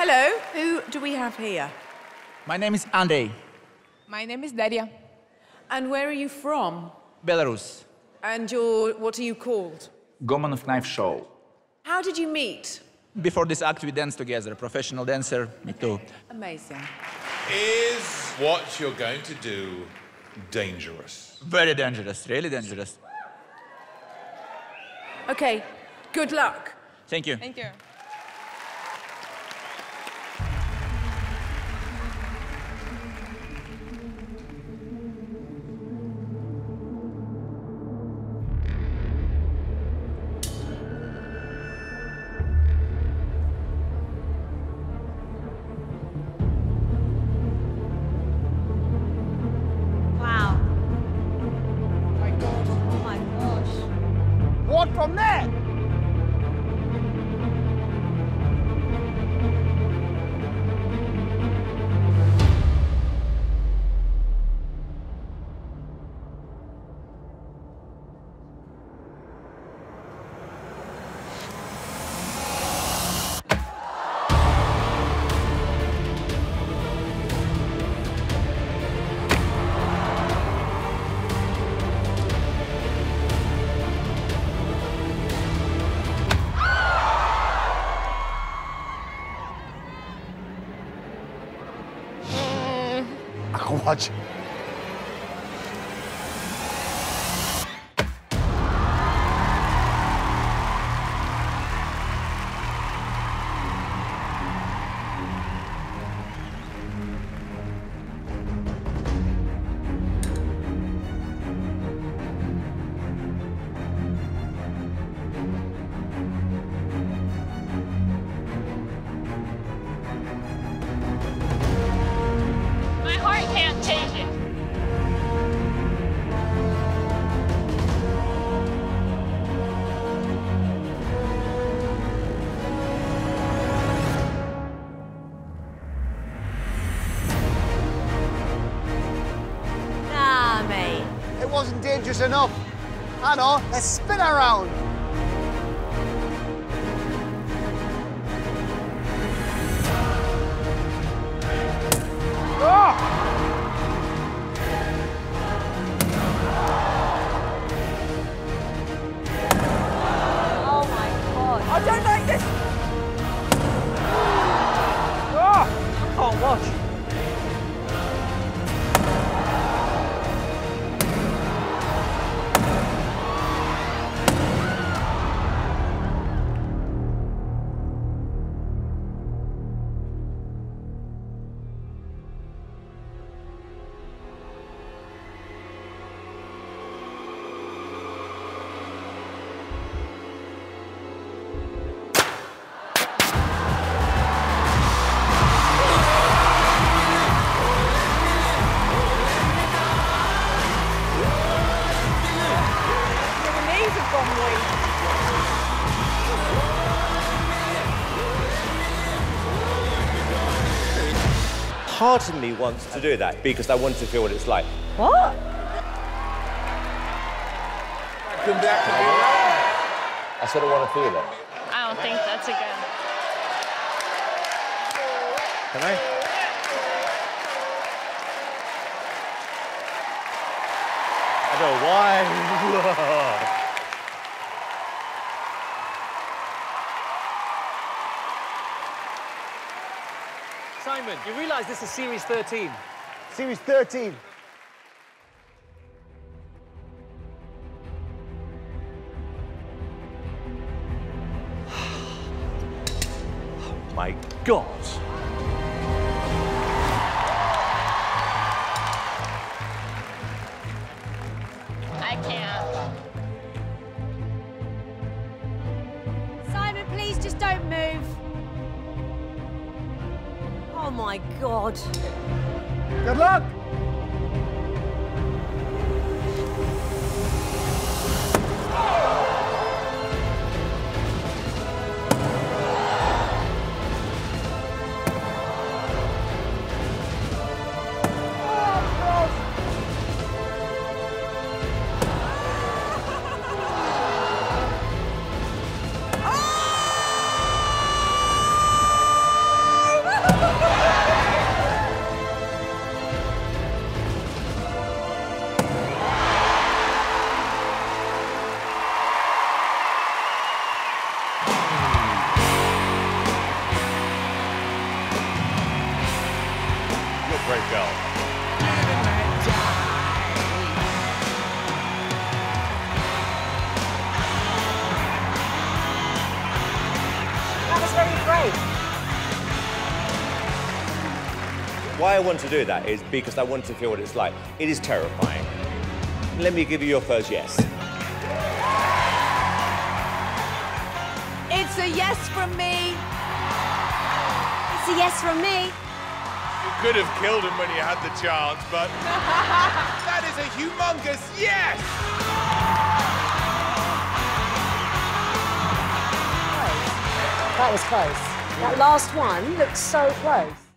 Hello, who do we have here? My name is Andrei. My name is Daria. And where are you from? Belarus. And what are you called? Gomanov Knife Show. How did you meet? Before this act, we danced together. Professional dancer, me too. Amazing. Is what you're going to do dangerous? Very dangerous, really dangerous. Okay, good luck. Thank you. Thank you. Wow. My God. Oh my gosh. What from there? I can watch. My heart can't take it. Nah, mate. It wasn't dangerous enough. I know, let's spin around. Ah! Oh my God. I don't like this! Ah! I can't watch. Your knees have gone weak. Part of me wants to do that because I want to feel what it's like. What? Come back to I said I want to feel it. I don't think that's a good. Can I? I don't know why. Simon, you realise this is Series 13? Series 13. My God. I can't. Simon, please just don't move. Oh my God. Good luck! go. That was very brave. Why I want to do that is because I want to feel what it's like. It is terrifying. Let me give you your first yes. It's a yes from me. It's a yes from me. You could have killed him when you had the chance, but that is a humongous yes! That was close. That last one looked so close.